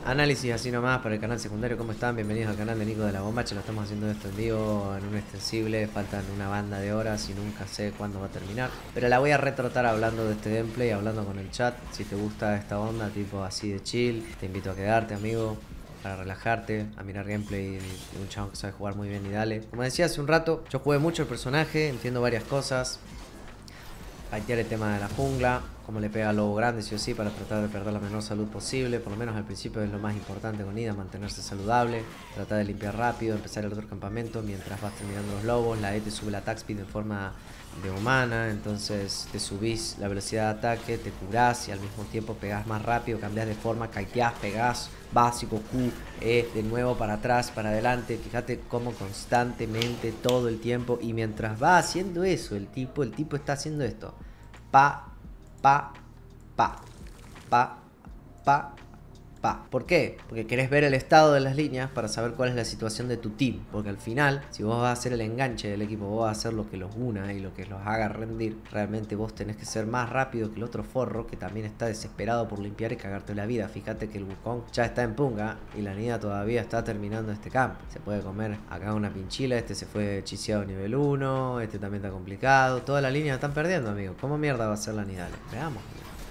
Análisis así nomás para el canal secundario. ¿Cómo están? Bienvenidos al canal de Nico de la Bombacha. Lo estamos haciendo esto en vivo, en un extensible. Faltan una banda de horas y nunca sé cuándo va a terminar. Pero la voy a retrotar hablando de este gameplay, hablando con el chat. Si te gusta esta onda, tipo así de chill, te invito a quedarte, amigo, para relajarte, a mirar gameplay de un chabón que sabe jugar muy bien y dale. Como decía hace un rato, yo jugué mucho el personaje, entiendo varias cosas. Paitear el tema de la jungla, cómo le pega al lobo grande sí o sí para tratar de perder la menor salud posible. Por lo menos al principio es lo más importante con Ida, mantenerse saludable, tratar de limpiar rápido, empezar el otro campamento mientras vas terminando los lobos. La E te sube el attack speed en forma de humana, entonces te subís la velocidad de ataque, te curás y al mismo tiempo pegás más rápido, cambias de forma, kiteás, pegás, básico, Q, E, de nuevo para atrás, para adelante. Fíjate cómo constantemente, todo el tiempo, y mientras va haciendo eso, el tipo está haciendo esto. Pa, pa, pa, pa, pa, pa. ¿Por qué? Porque querés ver el estado de las líneas para saber cuál es la situación de tu team. Porque al final, si vos vas a hacer el enganche del equipo, vos vas a hacer lo que los una y lo que los haga rendir, realmente vos tenés que ser más rápido que el otro forro que también está desesperado por limpiar y cagarte la vida. Fíjate que el Wukong ya está en punga y la Nida todavía está terminando este camp. Se puede comer acá una pinchila, este se fue hechiceado nivel 1, este también está complicado. Toda la línea la están perdiendo, amigo. ¿Cómo mierda va a ser la Nida? Veamos.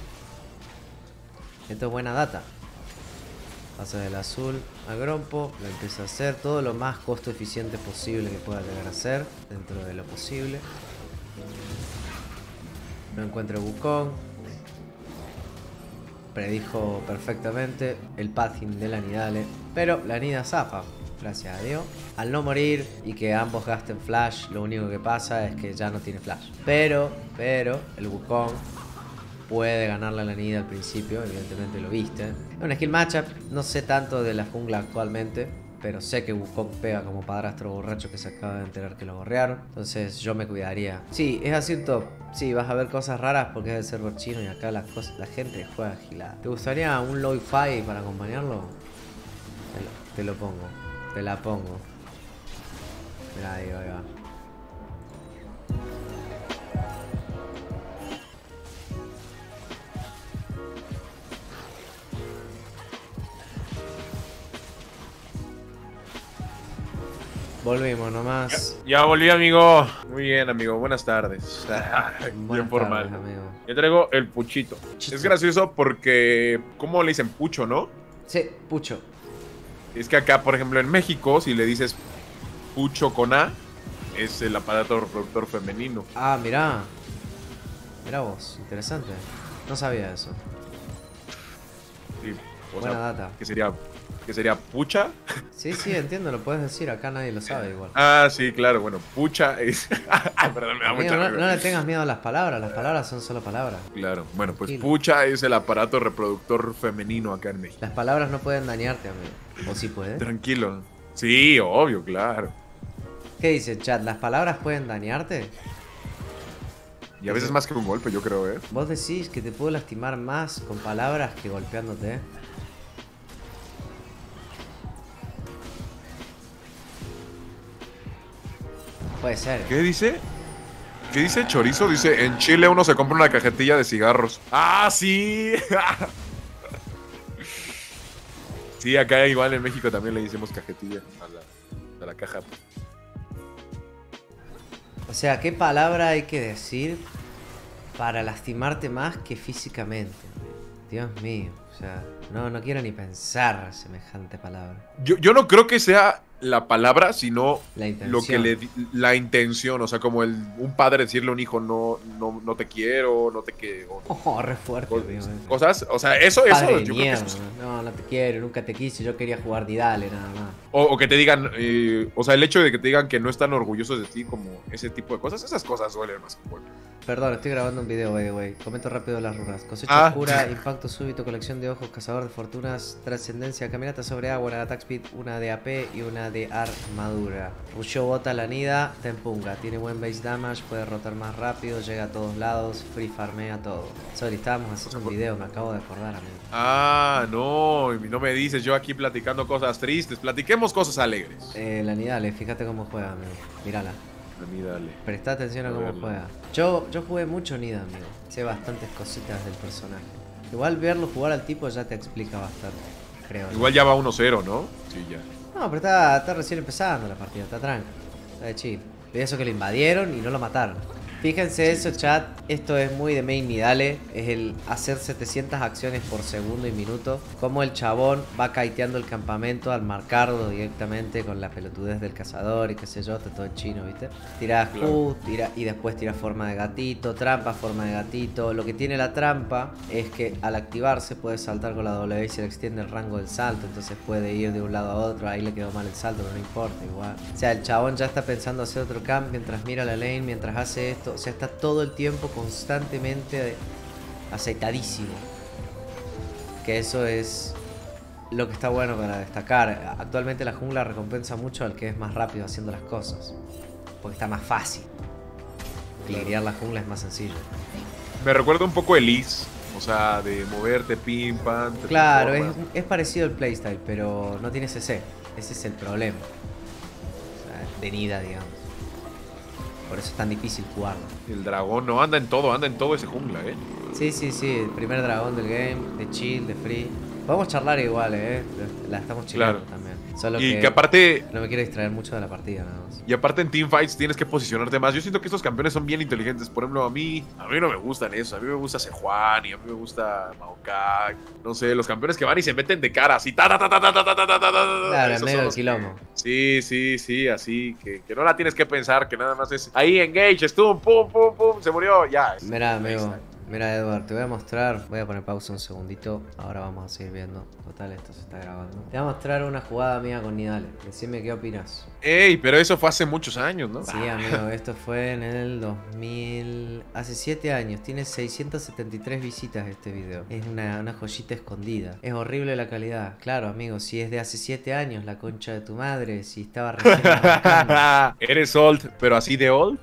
Esto es buena data. Pasa del azul al grompo, lo empieza a hacer todo lo más costo eficiente posible que pueda llegar a hacer, dentro de lo posible. No encuentra Wukong. Predijo perfectamente el pathing de la Nidale, pero la Nida zafa, gracias a Dios. Al no morir y que ambos gasten flash, lo único que pasa es que ya no tiene flash. Pero el Wukong puede ganarle a la Nida al principio, evidentemente lo viste. Es una skill matchup, no sé tanto de la jungla actualmente, pero sé que Wukong pega como padrastro borracho que se acaba de enterar que lo gorrearon. Entonces yo me cuidaría. Sí, es así un top. Sí, vas a ver cosas raras porque es el server chino y acá la gente juega gilada. ¿Te gustaría un lo-fi para acompañarlo? Te lo pongo. Te la pongo. Mirá, ahí va. Volvimos nomás. Ya volví, amigo. Muy bien, amigo. Buenas tardes. Bien formal. Tardes, amigo. Yo traigo el puchito. Es gracioso porque... ¿Cómo le dicen pucho, no? Sí, pucho. Es que acá, por ejemplo, en México, si le dices pucho con A, es el aparato reproductor femenino. Ah, mirá. Mirá vos, interesante. No sabía eso. Sí, Buena data. ¿Qué sería pucha? Sí, entiendo, lo puedes decir. Acá nadie lo sabe igual. Ah, sí, claro. Bueno, pucha es... Perdón, me da Amigo, mucha no le tengas miedo a las palabras. Las palabras son solo palabras. Claro. Bueno, pues Tranquilo. pucha es el aparato reproductor femenino acá en México. Las palabras no pueden dañarte, amigo. ¿O sí puede? Tranquilo. Sí, obvio, claro. ¿Qué dice el chat? ¿Las palabras pueden dañarte? Y a veces más que un golpe, yo creo, ¿eh? ¿Vos decís que te puedo lastimar más con palabras que golpeándote? Puede ser. ¿Qué dice? ¿Qué dice Chorizo? Dice, en Chile uno se compra una cajetilla de cigarros. ¡Ah, sí! Sí, acá igual en México también le decimos cajetilla a la caja. O sea, ¿qué palabra hay que decir para lastimarte más que físicamente? Dios mío, o sea, no quiero ni pensar semejante palabra. Yo no creo que sea la palabra, sino La intención. lo que la intención. O sea, como un padre decirle a un hijo, no te quiero, no te quiero. Oh, re fuerte, amigo. Cosas, o sea, eso Padre de yo creo que mierda. eso es. No te quiero, nunca te quise, yo quería jugar Didale nada más. O que te digan, o sea, el hecho de que te digan que no están orgullosos de ti, como ese tipo de cosas, esas cosas duelen más que un golpe. Perdón, estoy grabando un video, güey. Comento rápido las runas. Cosecha oscura, impacto súbito, colección de ojos, cazador de fortunas, trascendencia, caminata sobre agua, una de attack speed, una de AP y una de armadura. Rushó bota la Nida, te empunga. Tiene buen base damage, puede rotar más rápido, llega a todos lados, free farmea todo. Sorry, estábamos haciendo un video, me acabo de acordar, amigo. Ah, no me dices yo aquí platicando cosas tristes. Platiquemos cosas alegres. La Nidale, fíjate cómo juega, amigo. Mírala. Dale. Presta atención a cómo juega. Yo jugué mucho Nida, amigo. Sé bastantes cositas del personaje. Igual verlo jugar al tipo ya te explica bastante. creo. Igual ya va 1-0, ¿no? Sí, ya. No, pero está recién empezando la partida, está tranca. Está de chill. Y eso que lo invadieron y no lo mataron. Fíjense eso, chat. Esto es muy de main Nidale. Es el hacer 700 acciones por segundo y minuto. Como el chabón va kiteando el campamento al marcarlo directamente con la pelotudez del cazador y qué sé yo. Está todo en chino, ¿viste? Tira Q, tira, y después tira forma de gatito, trampa, forma de gatito. Lo que tiene la trampa es que al activarse puede saltar con la W y se le extiende el rango del salto. Entonces puede ir de un lado a otro. Ahí le quedó mal el salto, pero no importa, igual. O sea, el chabón ya está pensando hacer otro camp mientras mira la lane, mientras hace esto. O sea, está todo el tiempo constantemente aceitadísimo. Que eso es lo que está bueno para destacar. Actualmente la jungla recompensa mucho al que es más rápido haciendo las cosas. Porque está más fácil. Clearear la jungla es más sencillo. Me recuerda un poco Elise. O sea, de moverte, pim, pam. Claro, es parecido al playstyle, pero no tiene CC. Ese es el problema. O sea, de Nida, digamos. Por eso es tan difícil jugarlo. El dragón no anda en todo ese jungla, ¿eh? Sí, sí, sí. El primer dragón del game, de chill, de free. Podemos charlar igual, La estamos chillando también. Solo y que aparte... no me quiero distraer mucho de la partida, nada más. Y aparte en teamfights tienes que posicionarte más. Yo siento que estos campeones son bien inteligentes. Por ejemplo, a mí no me gustan eso. A mí me gusta Sejuani y a mí me gusta Maokai. No sé, los campeones que van y se meten de cara así. Claro, en medio del quilombo. Sí, así. Que no la tienes que pensar, que nada más es ahí, engage, stun, pum, pum, pum, se murió, ya. Mira, amigo. Mira, Edward, te voy a mostrar. Voy a poner pausa un segundito. Ahora vamos a seguir viendo. Total, esto se está grabando. Te voy a mostrar una jugada mía con Nidale. Decime qué opinas. Ey, pero eso fue hace muchos años, ¿no? Sí, amigo, esto fue en el 2000. Hace 7 años. Tiene 673 visitas este video. Es una joyita escondida. Es horrible la calidad. Claro, amigo, si es de hace 7 años, la concha de tu madre. Si estaba recién arrancando. Eres old, pero así de old.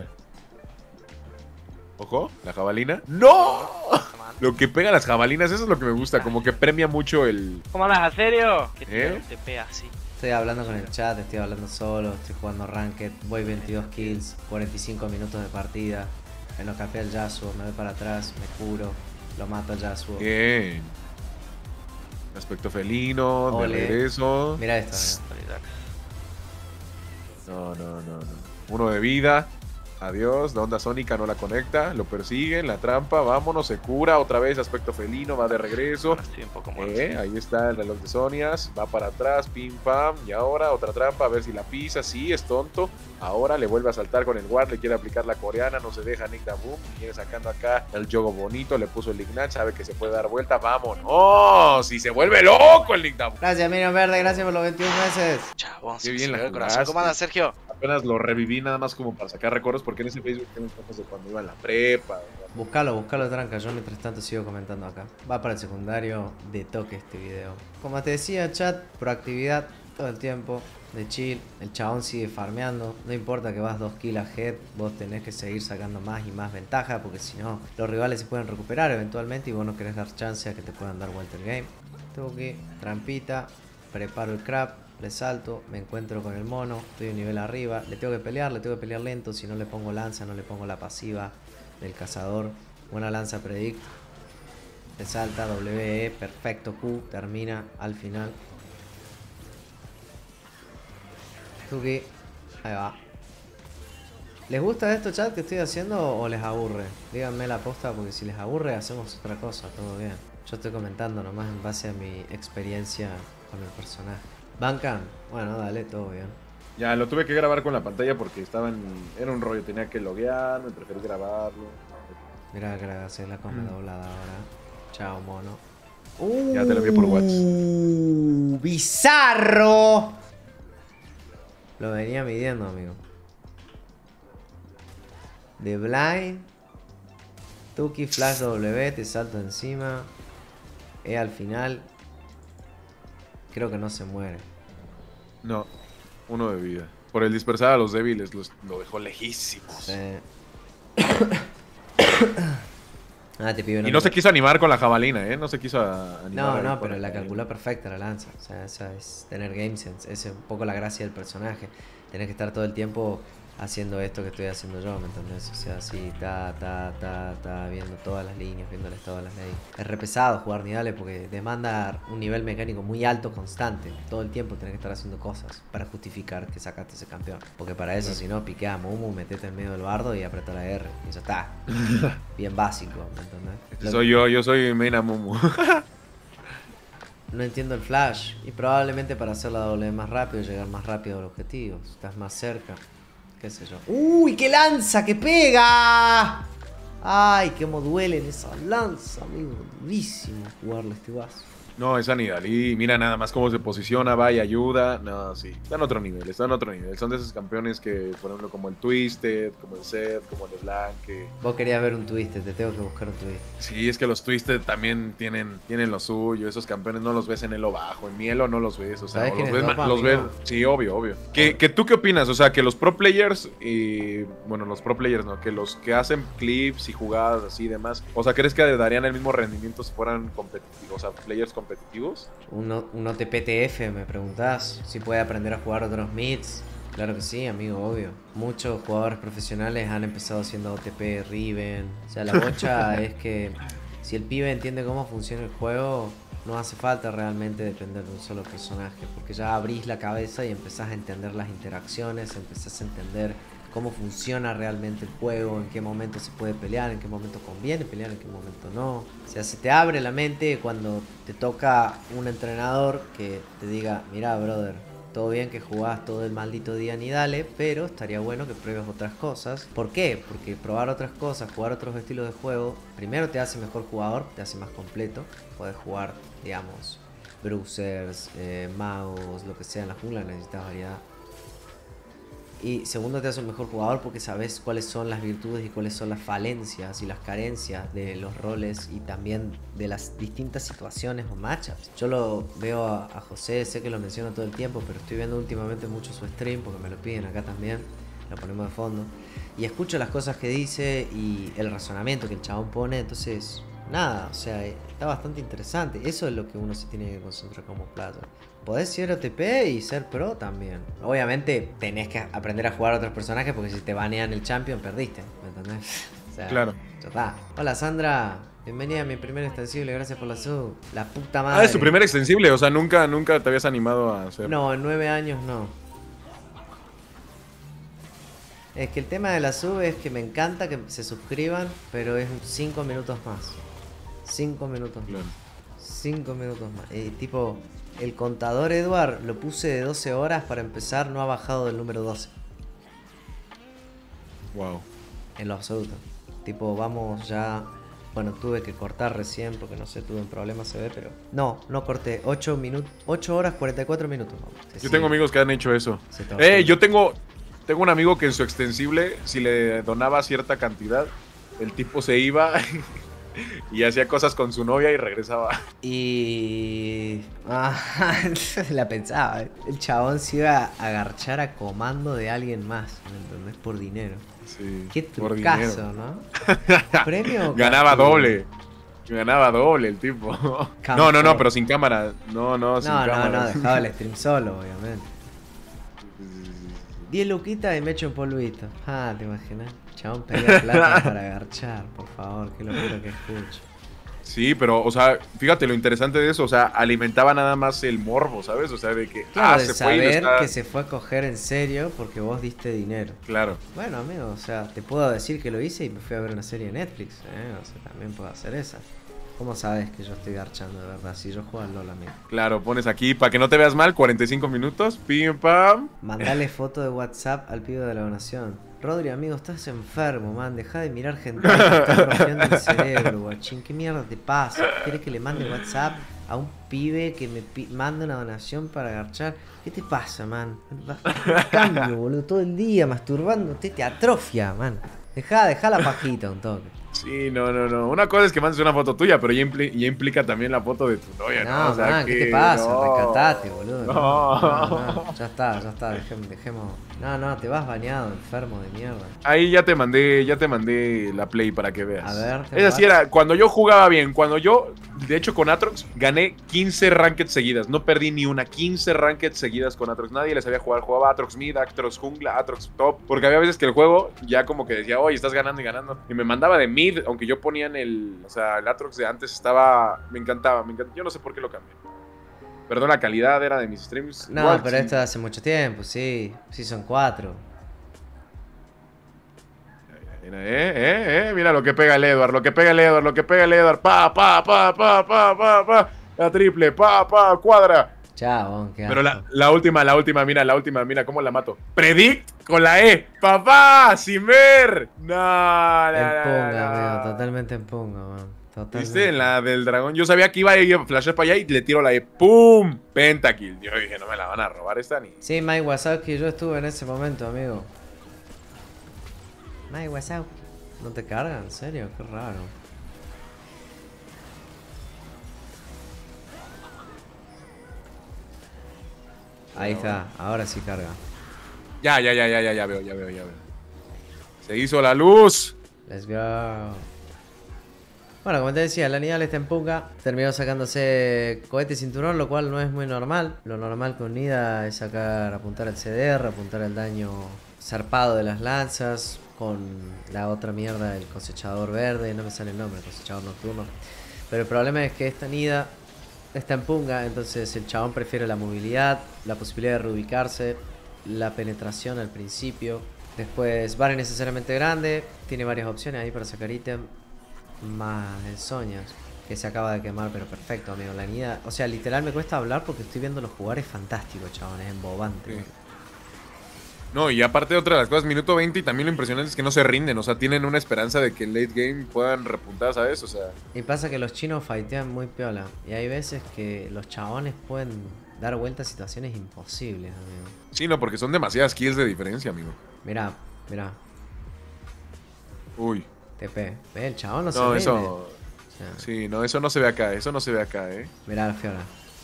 Ojo, la jabalina. ¡No! Lo que pega las jabalinas, eso es lo que me gusta. Como que premia mucho el... ¿Cómo andas, a serio? Que te pega así. Estoy hablando con el chat, estoy hablando solo, estoy jugando Ranked, voy 22 kills, 45 minutos de partida. Me lo capé al Yasuo, me voy para atrás, me curo, lo mato al Yasuo. Bien. Aspecto felino, Ole. de regreso. Mira esto, No. Uno de vida. Adiós, la onda sónica no la conecta, lo persiguen, la trampa, vámonos, se cura, otra vez aspecto felino, va de regreso. Estoy un poco muerto. Ahí está el reloj de Sonias, va para atrás, pim pam, y ahora otra trampa, a ver si la pisa, sí, es tonto. Ahora le vuelve a saltar con el guard, le quiere aplicar la coreana, no se deja Nick Boom, viene sacando acá el juego bonito, le puso el Ignat, sabe que se puede dar vuelta, vámonos. ¡Oh! ¡Si se vuelve loco el Nick Boom! Gracias, Minion Verde, gracias por los 21 meses. Chabón, Qué bien la el corazón. jugaste. ¿Cómo andas, Sergio? Apenas lo reviví nada más como para sacar recuerdos, porque en ese Facebook tengo fotos de cuando iba en la prepa. Buscalo, tranca, yo mientras tanto sigo comentando acá. Va para el secundario de toque este video. Como te decía, chat, proactividad todo el tiempo, de chill. El chabón sigue farmeando, no importa que vas 2 kills ahead, vos tenés que seguir sacando más y más ventaja, porque si no, los rivales se pueden recuperar eventualmente y vos no querés dar chance a que te puedan dar vuelta el game. Toque, trampita, preparo el crap. Le salto, me encuentro con el mono, estoy un nivel arriba, le tengo que pelear lento, si no le pongo lanza, no le pongo la pasiva del cazador. Buena lanza predict. Le salta, WE, perfecto, Q, termina al final. Tuki, ahí va. ¿Les gusta esto, chat, que estoy haciendo o les aburre? Díganme la posta, porque si les aburre hacemos otra cosa, todo bien. Yo estoy comentando nomás en base a mi experiencia con el personaje. ¿Bancan? Bueno, dale, todo bien. Ya, lo tuve que grabar con la pantalla porque era un rollo, tenía que loguear, me preferí grabarlo. Mira que hacer la come doblada ahora. Chao, mono. Ya te lo envié por WhatsApp. ¡Bizarro! Lo venía midiendo, amigo. De blind. Tuki, flash W, te salto encima. Al final. Creo que no se muere. No, uno de vida. Por el dispersar a los débiles lo dejó lejísimos. Sí. Te pido y no se quiso animar con la jabalina, ¿eh? No se quiso animar. No, pero la calculó perfecta la lanza. O sea, esa es tener game sense. Esa es un poco la gracia del personaje. Tenés que estar todo el tiempo haciendo esto que estoy haciendo yo, ¿me entendés? O sea, así, viendo todas las líneas, viendo el estado de las leyes. Es re pesado jugar Nidale porque demanda un nivel mecánico muy alto, constante. Todo el tiempo tenés que estar haciendo cosas para justificar que sacaste ese campeón. Porque para eso, si no, piquea a Mumu, metete en medio del bardo y apretá la R. Y ya está. Bien básico, ¿me entendés? Soy yo soy Mena Mumu. No entiendo el flash. Y probablemente para hacer la doble más rápido, llegar más rápido al objetivo. Estás más cerca. Qué sé yo. ¡Uy, qué lanza! ¡Que pega! ¡Ay, cómo duele en esa lanza, amigo! Durísimo jugarle este vaso. No, esa Nidalee, mira nada más cómo se posiciona, va y ayuda. No, sí, está en otro nivel, está en otro nivel. Son de esos campeones que, por ejemplo, como el Twisted, como el Zed, como el Slank. Vos querías ver un Twisted, te tengo que buscar un Twisted. Sí, es que los Twisted también tienen lo suyo. Esos campeones no los ves en Elo bajo, en Mielo no los ves. O sea, los ves. Sí, obvio. ¿Tú qué opinas? O sea, que los pro players y. Bueno, los pro players no, que los que hacen clips y jugadas así y demás. O sea, ¿crees que darían el mismo rendimiento si fueran competitivos? O sea, players competitivos. Un OTPTF, me preguntás. Si puede aprender a jugar otros mids. Claro que sí, amigo, obvio. Muchos jugadores profesionales han empezado haciendo OTP, Riven. O sea, la bocha es que si el pibe entiende cómo funciona el juego, no hace falta realmente depender de un solo personaje. Porque ya abrís la cabeza y empezás a entender las interacciones, empezás a entender cómo funciona realmente el juego, en qué momento se puede pelear, en qué momento conviene pelear, en qué momento no. O sea, se te abre la mente cuando te toca un entrenador que te diga, mira, brother, todo bien que jugás todo el maldito día Nidale, pero estaría bueno que pruebes otras cosas. ¿Por qué? Porque probar otras cosas, jugar otros estilos de juego, primero te hace mejor jugador, te hace más completo. Podés jugar, digamos, bruisers, magos, lo que sea en la jungla, necesitas variedad. Y segundo, te hace un mejor jugador porque sabes cuáles son las virtudes y cuáles son las falencias y las carencias de los roles y también de las distintas situaciones o matchups. Yo lo veo a José, sé que lo menciona todo el tiempo, pero estoy viendo últimamente mucho su stream porque me lo piden acá también, lo ponemos de fondo. Y escucho las cosas que dice y el razonamiento que el chabón pone, entonces nada, o sea, está bastante interesante. Eso es lo que uno se tiene que concentrar como player. Podés ser OTP y ser pro también. Obviamente tenés que aprender a jugar a otros personajes porque si te banean el champion perdiste, ¿me entendés? O sea, claro. Ya está. Hola Sandra, bienvenida a mi primer extensible, gracias por la sub. La puta madre. Ah, es tu primer extensible, o sea, nunca te habías animado a hacer. No, en 9 años no. Es que el tema de la sub es que me encanta que se suscriban, pero es 5 minutos más. 5 minutos más. 5 minutos más. Tipo, el contador Edward lo puse de 12 horas para empezar, no ha bajado del número 12. Wow. En lo absoluto. Tipo, vamos ya. Bueno, tuve que cortar recién porque no sé, tuve un problema, se ve, pero. No corté. 8 horas 44 minutos. Vamos. Yo tengo amigos que han hecho eso. Yo tengo un amigo que en su extensible, si le donaba cierta cantidad, el tipo se iba y hacía cosas con su novia y regresaba. Y... la pensaba. El chabón se iba a agarchar a comando de alguien más, ¿me entendés? Por dinero. Sí, qué trucazo, ¿no? ¿Premio? Ganaba doble. Ganaba doble el tipo. No, pero sin cámara. No, sin cámara. No, dejaba el stream solo, obviamente. 10 luquitas y me echo un polvito. ¿Te imaginas? Chabón pedía plata para agarchar, por favor, qué locura que escucho. Sí, pero, o sea, fíjate lo interesante de eso, o sea, alimentaba nada más el morbo, ¿sabes? O sea, de que, claro, de se saber fue y está... que se fue a coger en serio porque vos diste dinero. Claro. Bueno, amigo, o sea, te puedo decir que lo hice y me fui a ver una serie de Netflix, o sea, también puedo hacer esa. ¿Cómo sabes que yo estoy garchando de verdad? Si yo juego al LoL, amigo. Claro, pones aquí, para que no te veas mal, 45 minutos, pim, pam. Mandale foto de WhatsApp al pibe de la donación. Rodri, amigo, estás enfermo, man. Deja de mirar gente que te está rompiendo el cerebro, guachín. ¿Qué mierda te pasa? ¿Quieres que le mande WhatsApp a un pibe que me manda una donación para garchar? ¿Qué te pasa, man? Cambio, boludo. Todo el día masturbándote te atrofia, man. Deja la pajita un toque. Sí, no. Una cosa es que mandes una foto tuya, pero ya implica también la foto de tu novia, ¿no? O sea, man, ¿qué te pasa? Rescatate, boludo. No. Ya está. Dejemos. No, te vas bañado, enfermo de mierda. Ahí ya te mandé la play para que veas. A ver. Es así era, cuando yo jugaba bien, cuando yo de hecho, con Atrox gané 15 ranked seguidas. No perdí ni una. 15 ranked seguidas con Atrox. Nadie le sabía jugar. Jugaba Atrox mid, Atrox jungla, Atrox top. Porque había veces que el juego ya como que decía, oye, estás ganando y ganando. Y me mandaba de mid, aunque yo ponía en el... O sea, el Atrox de antes estaba... Me encantaba. Yo no sé por qué lo cambié. Perdón, la calidad era de mis streams. No, Igual, pero sí. esto hace mucho tiempo, sí. Season 4. Mira lo que pega el Edward, lo que pega el Edward, lo que pega el Edward. Pa. La triple, cuadra. Chao, qué Pero asco. la última, mira cómo la mato. Predict con la E. Papá, sin ver. No, En punga, amigo, totalmente en punga, man. Totalmente. ¿Viste? En la del dragón. Yo sabía que iba a ir a flashar para allá y le tiro la E. ¡Pum! Pentakill. Yo dije, no me la van a robar esta ni. Sí, Mike Wazowski, yo estuve en ese momento, amigo. Mike Wazowski. ¿No te cargan? ¿En serio? Qué raro. Ahí está, ahora sí carga. Ya veo. Se hizo la luz. Let's go. Bueno, como te decía, la Nidal está en punga. Terminó sacándose cohete y cinturón, lo cual no es muy normal. Lo normal con Nida es sacar, apuntar al CDR, apuntar al daño zarpado de las lanzas. Con la otra mierda, el cosechador verde. No me sale el nombre, el cosechador nocturno. Pero el problema es que esta Nida está en punga. Entonces el chabón prefiere la movilidad, la posibilidad de reubicarse, la penetración al principio. Después Bar innecesariamente grande. Tiene varias opciones ahí para sacar ítem. Más el Soñas, que se acaba de quemar, pero perfecto, amigo. La Nida, o sea, literal me cuesta hablar porque estoy viendo los jugadores fantásticos, chavales, embobante. Sí. No, y aparte otra de las cosas, minuto 20 y también lo impresionante es que no se rinden, o sea, tienen una esperanza de que en late game puedan repuntar, ¿sabes? O sea... Y pasa que los chinos fightean muy piola. Y hay veces que los chabones pueden dar vuelta a situaciones imposibles, amigo. Sí, no, porque son demasiadas kills de diferencia, amigo. Mirá. Uy. TP. Ve, el chabón no se No, rinde. eso... O sea, Sí, no, eso no se ve acá, mirá la Fiora.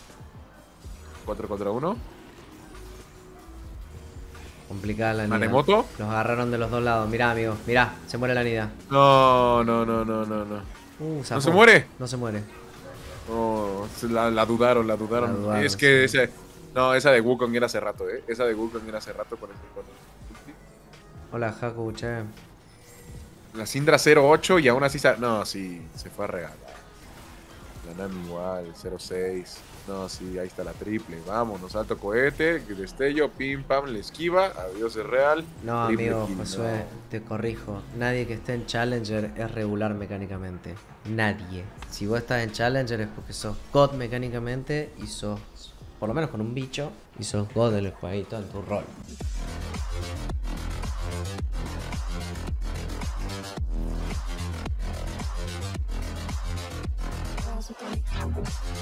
4 contra 1. Complicada la Nida. ¿Manemoto? Los agarraron de los dos lados. Mirá, amigo. Mirá, se muere la Nida. No. Zafó. ¿No se muere? No se muere. No, la dudaron. La dudaron, Es que sí. esa de Wukong era hace rato, Esa de Wukong era hace rato con el... Hola, Haku, che. La Syndra 08 y aún así... No, sí, se fue a regalar. La Nami igual, 06. No, sí, ahí está la triple. Vámonos, alto cohete, destello, pim, pam, le esquiva. Adiós, es real. No, Triple amigo, kill, Josué, no. te corrijo. Nadie que esté en Challenger es regular mecánicamente. Nadie. Si vos estás en Challenger es porque sos God mecánicamente y sos, por lo menos con un bicho, y sos God en el jueguito, en tu rol. Thank you.